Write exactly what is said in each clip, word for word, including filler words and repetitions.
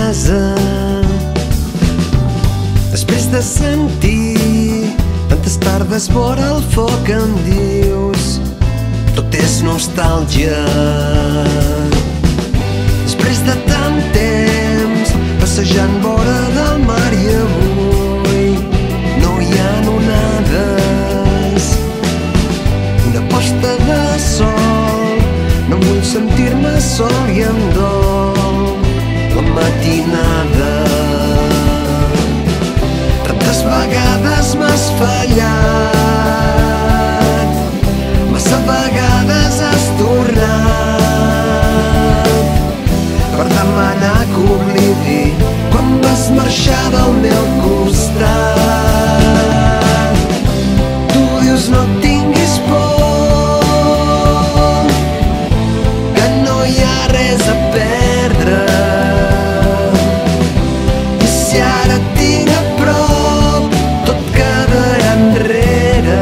casa. Després de sentir tantes tardes vora el foc em dius tot és nostàlgia. Després de tant temps passejant vora del mar i avui no hi ha onades, una posta de sol, no vull sentir-me sol i em dol la matinada. Tantes vegades m'has fallat, massa vegades has tornat per demanar que oblidi quan vas marxar del meu costat. Tu dius no tinguis por, que no hi ha res a perdre, i si ara et tinc a prop tot quedarà enrere,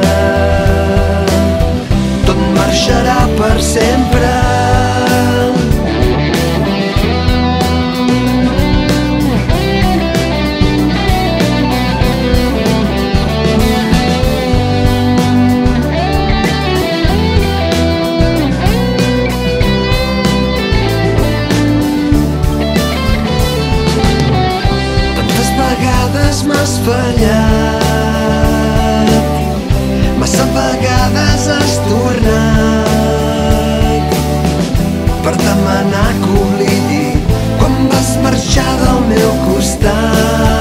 tot marxarà per sempre. M'has fallat, massa vegades has tornat per demanar que oblidi quan vas marxar del meu costat.